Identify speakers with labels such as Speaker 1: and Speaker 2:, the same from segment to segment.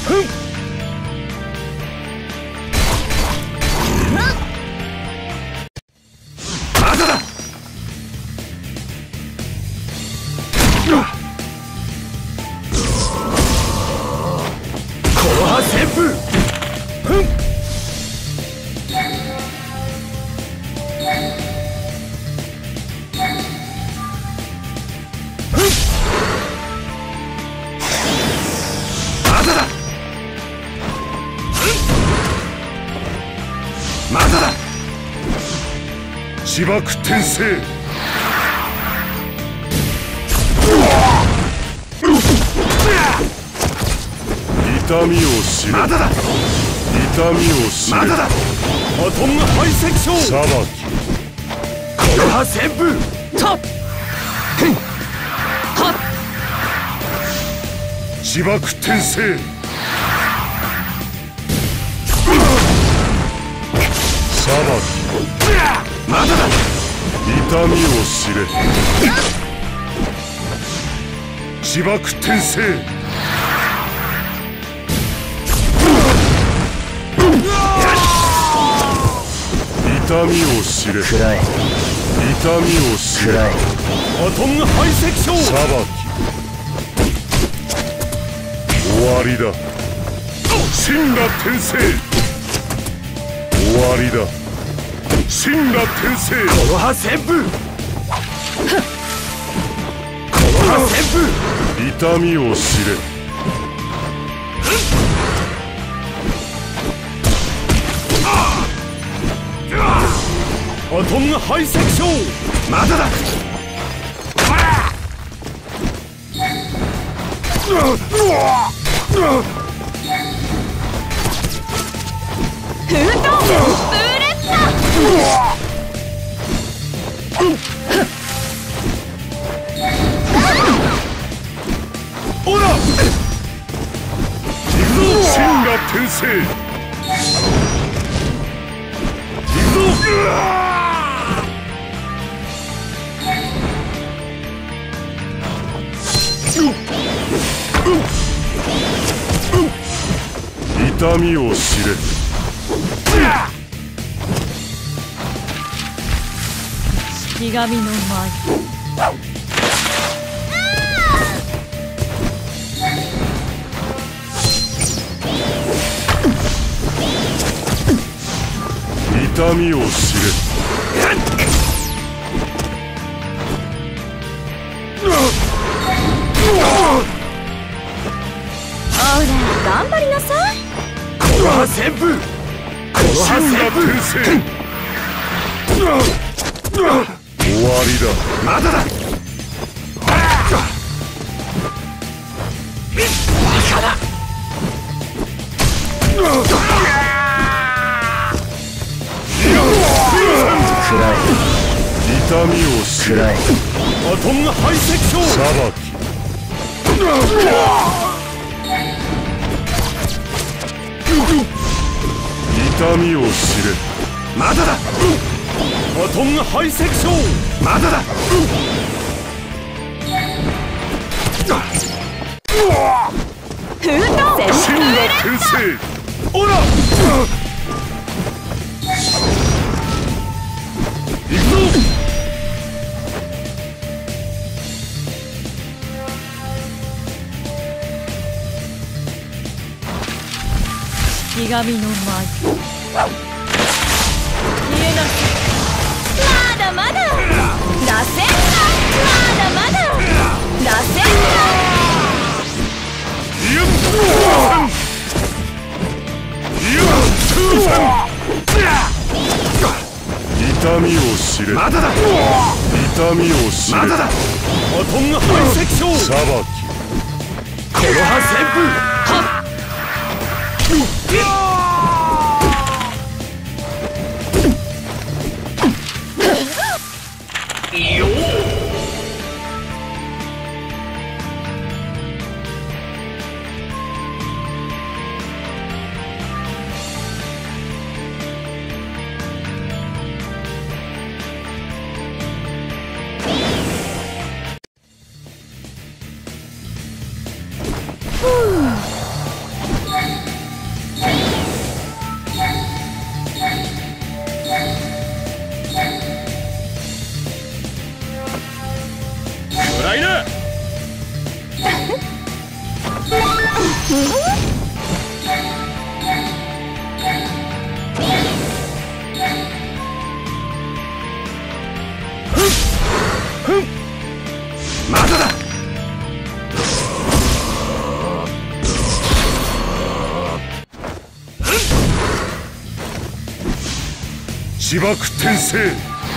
Speaker 1: まだだ。この葉旋風。まだだ。自爆転生。痛みを知れ。まだだ。痛みを知れ。まだだ。バトン排斥症。裁き。この葉旋風。はっはっ。自爆転生。裁き。まだだ。痛みを知れ。自爆転生。痛みを知れ。暗い。痛みを知れ。バトン排斥症。裁き。終わりだ。真羅転生。終わりだ。真羅転生。この葉旋風。この葉旋風。痛みを知れ。バトン排斥症。まだだ。
Speaker 2: フートブレッタ。
Speaker 1: オラ。行くぞ。真羅転生。行くぞ。痛みを知れ。
Speaker 2: 式神の舞。
Speaker 1: 痛みを知れ。
Speaker 2: ほら頑張りなさい。
Speaker 1: この葉旋風。この葉旋風。終わりだ。まだだ。バカだ。
Speaker 3: 暗い。
Speaker 1: 痛みを知れ。バトン排斥症。裁き。痛みを知れ。まだだ。バトン排斥症。まだだ。
Speaker 2: フート
Speaker 1: 真羅転生。オラ。行くぞ。
Speaker 2: 式神の舞。消えなさい。まだまだ。螺旋だ。まだまだ。螺旋だ。
Speaker 1: 痛みを知れ。まだだ。痛みを知れ。まだだ。バトン排斥症。裁き。この葉旋風。はっ。よっ。
Speaker 2: ふう。
Speaker 1: 自爆転生。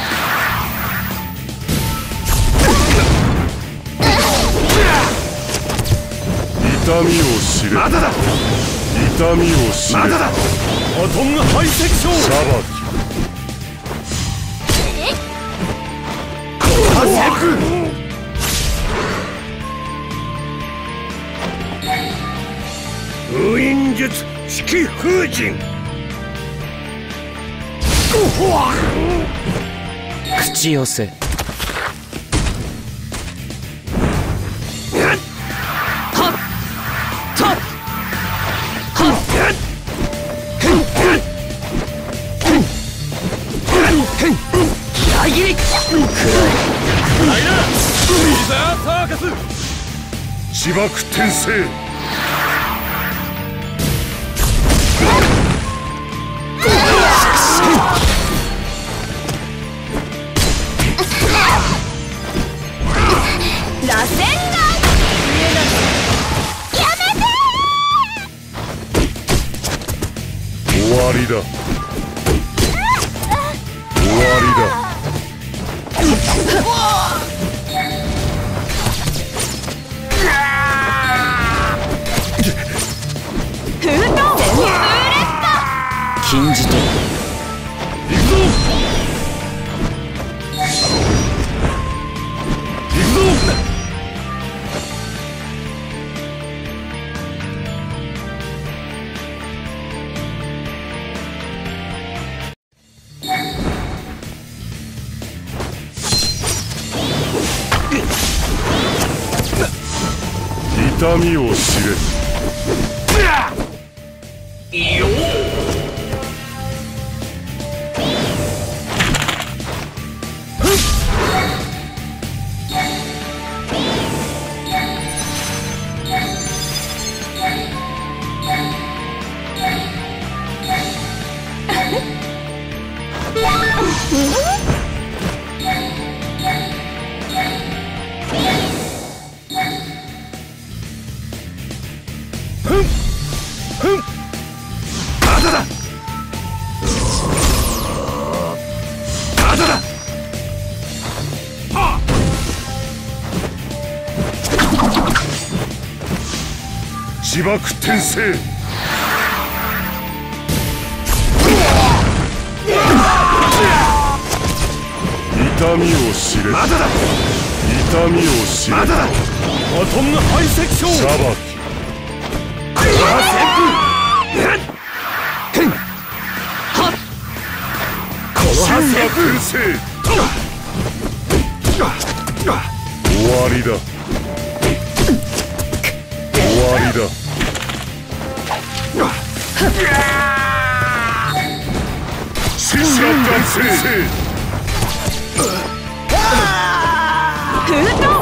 Speaker 1: 痛みを知れ。まだだ。痛みを知れ。まだだ。アトム排斥症。裁き。封印術式封刃。
Speaker 3: 口寄せ。
Speaker 1: 自爆転生。
Speaker 2: 螺旋がやめて
Speaker 1: 終わりだ。終わりだ。
Speaker 3: 禁じと。
Speaker 1: 行くぞ。行くぞ。痛みを知れ。よっ。まだだ。まだだ。自爆転生。痛みを知れ。まだだ。痛みを知れ。まだだ。アトム排斥症。裁き。終わりだ。終わりだ。戦士が完成。
Speaker 2: 封筒